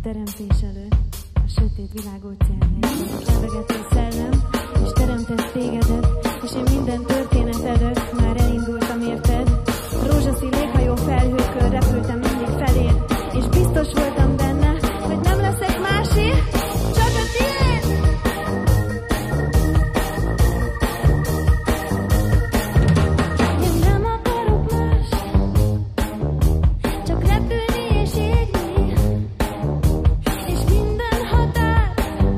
teremtés előtt a sötét világ óceánjában lebegett a szellem, és teremtett tégedet, és én minden történetedök már elindultam érted. Rózsaszín léghajó felhőkön repültem mindig feléd, és biztos voltam benne, hogy nem leszek másé, csak a tiéd. Én nem akarok más, csak repülni és égni, és minden határ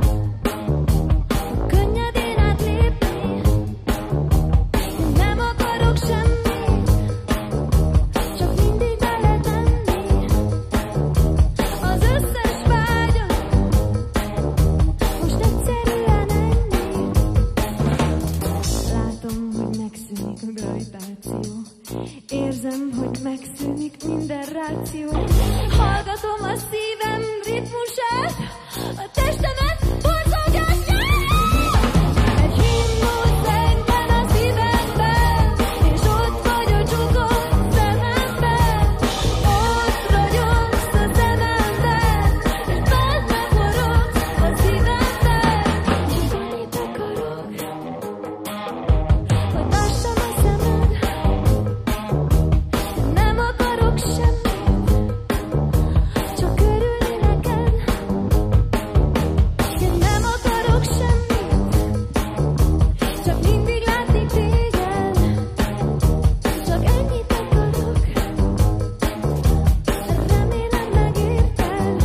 könnyedén átlépni. Én nem akarok semmit, csak mindig beletenni az összes vágyat, most egyszerűen ennyi. Látom, hogy megszűnik a gravitáció, érzem, hogy megszűnik minden ráció. Hallgatom a szívem ritmusát, a testemet borzongását. Egy himnusz zengben a szívemben, és ott vagy a csukott szememben. Ott ragyogsz a szememben, és benne forogsz a szívemben. És annyit akarok, hogy lássam a szemed. Nem akarok semmit, csak örülni neked. Én nem akarok semmit, csak mindig látni téged. Csak ennyit akarok, remélem megérted.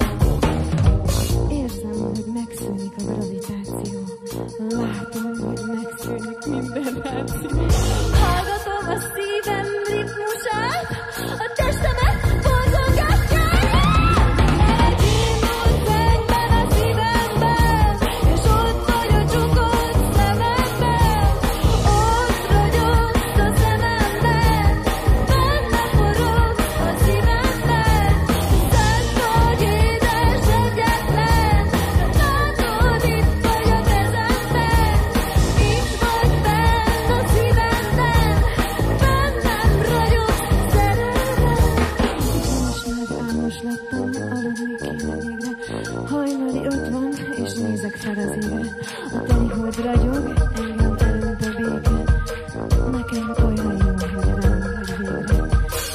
Érzem, hogy megszűnik a gravitáció, látom, hogy megszűnik minden ráció. Hallgatom a szívem ritmusát, a testemet borzongását. Egy himnusz zengben a szívemben, és ott vagy a csukott szememben. Ott ragyogsz a szememben, benne forogsz a szívemben. Szent vagy édes egyetlen, látod, itt vagy a kezemben. Itt vagy benn a szívemben, bennem ragyogsz szerelem. Most már álmos lettem, aludni kéne végre. Hajnali 50, és nézek fel az égre. A teli hold ragyog, engem terült a béke. Nekem olyan jó, hogy rám vagy végre.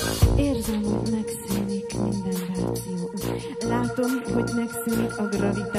Érzem, hogy megszűnik minden ráció. Látom, hogy megszűnik a gravitáció.